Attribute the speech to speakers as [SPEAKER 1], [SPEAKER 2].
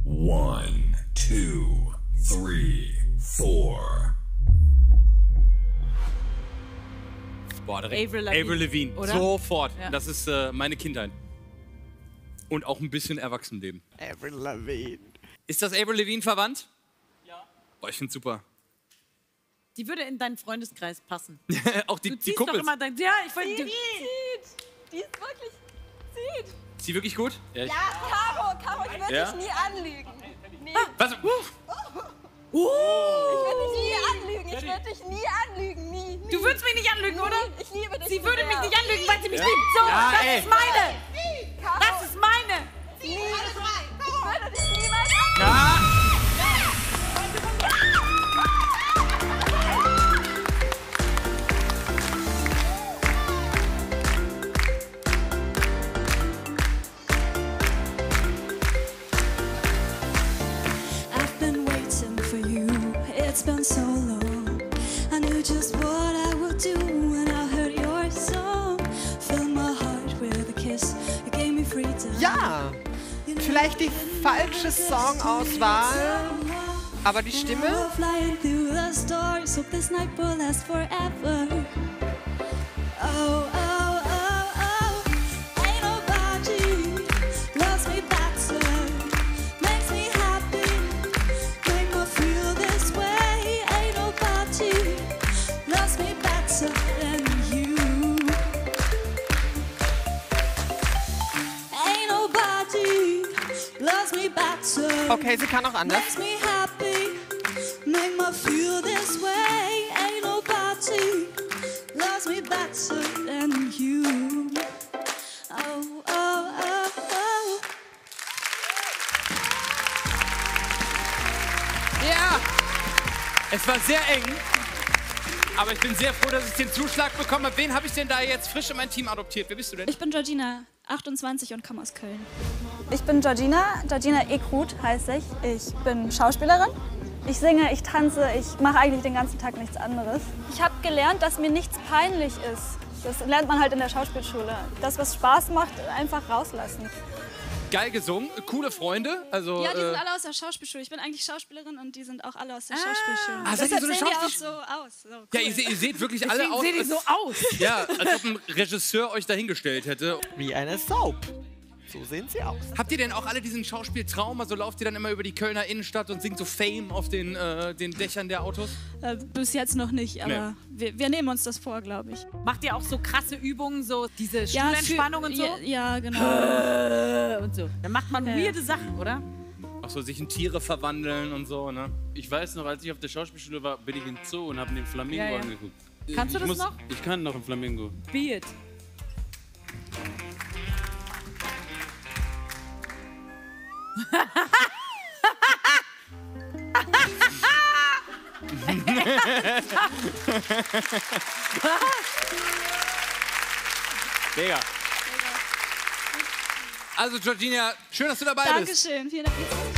[SPEAKER 1] 1, 2, 3, 4.
[SPEAKER 2] Boah, direkt. Avril Lavigne.
[SPEAKER 3] Oder?
[SPEAKER 2] Sofort.
[SPEAKER 3] Ja.
[SPEAKER 2] Das ist meine Kindheit. Und auch ein bisschen Erwachsenenleben.
[SPEAKER 4] Avril Lavigne.
[SPEAKER 2] Ist das Avril Lavigne verwandt? Ja. Boah, ich find's super.
[SPEAKER 3] Die würde in deinen Freundeskreis passen.
[SPEAKER 2] Auch die
[SPEAKER 3] Du ziehst
[SPEAKER 2] Kumpels.
[SPEAKER 3] doch immer dein... Ja, ich wollte...
[SPEAKER 5] Die ist wirklich... Zieht.
[SPEAKER 2] Ist die wirklich gut?
[SPEAKER 5] Ja, Caro, ich würde
[SPEAKER 2] Ja?
[SPEAKER 5] dich nie anlügen. Nie.
[SPEAKER 2] Was?
[SPEAKER 5] Ich würde dich nie anlügen. Ich würde dich nie anlügen. Nie.
[SPEAKER 3] Du würdest mich nicht anlügen, oder?
[SPEAKER 5] Ich liebe dich.
[SPEAKER 3] Sie würde mich
[SPEAKER 5] sehr.
[SPEAKER 3] nicht anlügen, weil sie mich liebt. So,
[SPEAKER 2] Ja,
[SPEAKER 3] das
[SPEAKER 2] ey.
[SPEAKER 3] ist meine.
[SPEAKER 5] Caro,
[SPEAKER 3] Das ist meine.
[SPEAKER 5] nie. Ich würde dich niemals
[SPEAKER 2] Ja.
[SPEAKER 6] I've been waiting for you, it's been so long. I knew just what I would do when I heard your song. Fill my heart with a kiss, you gave me freedom.
[SPEAKER 4] Ja, vielleicht die falsche Songauswahl, aber die Stimme?
[SPEAKER 6] Flying through the stars, hope this night will last forever. Oh, oh, oh, oh, ain't nobody loves me better, makes me happy, make me feel this way. Ain't nobody loves me better than you. Ain't nobody loves me better.
[SPEAKER 4] Okay, sie kann auch anders.
[SPEAKER 6] Makes me happy, make me feel this way. Ain't nobody loves me better than you. Oh, oh, oh, oh.
[SPEAKER 2] Ja! Es war sehr eng. Aber ich bin sehr froh, dass ich den Zuschlag bekommen habe. Wen habe ich denn da jetzt frisch in mein Team adoptiert? Wer bist du denn?
[SPEAKER 6] Ich bin Georgina, 28 und komme aus Köln.
[SPEAKER 5] Ich bin Georgina Ekrut heiße ich. Ich bin Schauspielerin. Ich singe, ich tanze, ich mache eigentlich den ganzen Tag nichts anderes. Ich habe gelernt, dass mir nichts peinlich ist. Das lernt man halt in der Schauspielschule. Das, was Spaß macht, einfach rauslassen.
[SPEAKER 2] Geil gesungen, coole Freunde. Also,
[SPEAKER 6] Ja, die sind alle aus der Schauspielschule. Ich bin eigentlich Schauspielerin und die sind auch alle aus der Schauspielschule.
[SPEAKER 2] Ah, seid ihr so eine
[SPEAKER 6] sehen die auch
[SPEAKER 2] Schauspiel-
[SPEAKER 6] so aus. So, cool.
[SPEAKER 2] ja, ihr seht wirklich alle aus.
[SPEAKER 3] Sehen die so aus?
[SPEAKER 2] Ja, als ob ein Regisseur euch dahingestellt hätte.
[SPEAKER 4] Wie eine Soap. So sehen sie aus.
[SPEAKER 2] Habt ihr denn auch alle diesen Schauspieltraum? Also lauft ihr dann immer über die Kölner Innenstadt und singt so Fame auf den Dächern der Autos?
[SPEAKER 6] Bis jetzt noch nicht, aber wir nehmen uns das vor, glaube ich.
[SPEAKER 3] Macht ihr auch so krasse Übungen, so diese Stuhlentspannung und so?
[SPEAKER 6] Ja, genau.
[SPEAKER 3] Und so. Dann macht man weirde Sachen, oder?
[SPEAKER 2] Auch so sich in Tiere verwandeln und so, ne?
[SPEAKER 7] Ich weiß noch, als ich auf der Schauspielschule war, bin ich in den Zoo und habe den Flamingo
[SPEAKER 3] Ja, ja.
[SPEAKER 7] angeguckt.
[SPEAKER 3] Kannst du
[SPEAKER 7] Ich
[SPEAKER 3] das noch?
[SPEAKER 7] Ich kann noch einen Flamingo.
[SPEAKER 3] Beat.
[SPEAKER 2] Mega. Also Georgina, schön, dass du dabei bist.
[SPEAKER 6] Dankeschön, vielen Dank.